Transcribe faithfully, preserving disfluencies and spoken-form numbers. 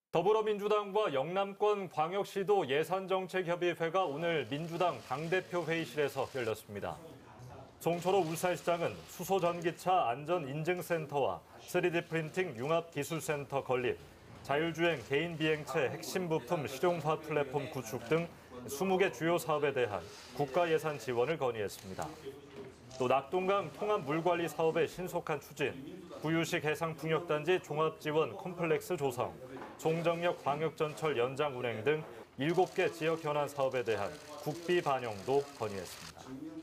더불어민주당과 영남권 광역시도 예산정책협의회가 오늘 민주당 당대표 회의실에서 열렸습니다. 송철호 울산시장은 수소전기차 안전인증센터와 쓰리디 프린팅 융합기술센터 건립, 자율주행 개인비행체 핵심 부품 실용화 플랫폼 구축 등 이십 개 주요 사업에 대한 국가 예산 지원을 건의했습니다. 또 낙동강 통합 물관리 사업의 신속한 추진, 구유식 해상풍력단지 종합지원 컴플렉스 조성, 송정역 광역전철 연장 운행 등 일곱 개 지역 현안 사업에 대한 국비 반영도 건의했습니다.